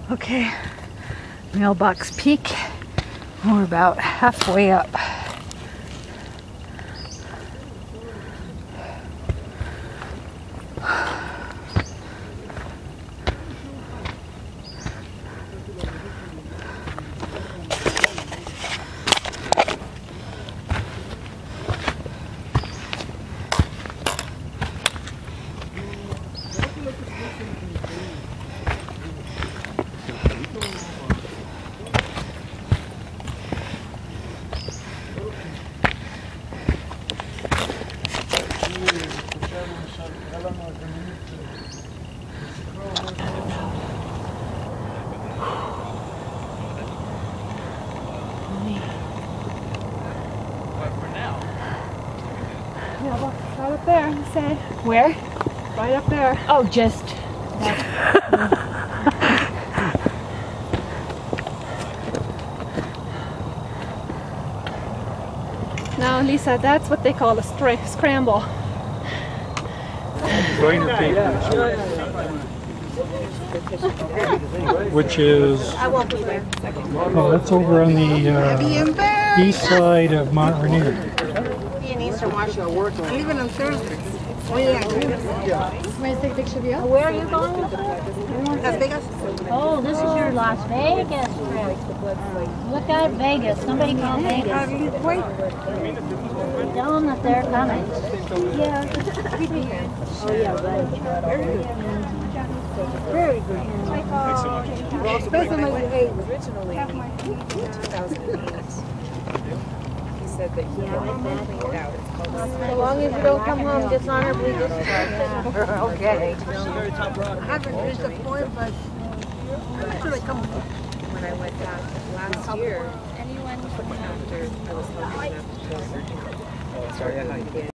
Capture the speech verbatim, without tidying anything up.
Okay, Mailbox Peak. We're about halfway up. Yeah, well, right up there, he said. Where? Right up there. Oh, just. Now, Lisa, that's what they call a stra scramble. Which is, oh, that's over on the uh, east side of Mount Rainier. In Eastern Washington. I'm leaving on Thursday. Oh, yeah. May I take a picture of you? Where are you going? Las Vegas? Oh, this is your Las Vegas trip. Look out, Vegas. Somebody call Vegas. Wait. Tell them that they're coming. Yeah. Oh, yeah, right. Very good. Thanks so much. Especially Originally, in two thousand eight, he said that he had cleaned it out. It's called As long as you don't come home dishonorably discharged. I Okay. haven't reached the point, but should I come? When I went back last year, after I was helping after surgery, I started again.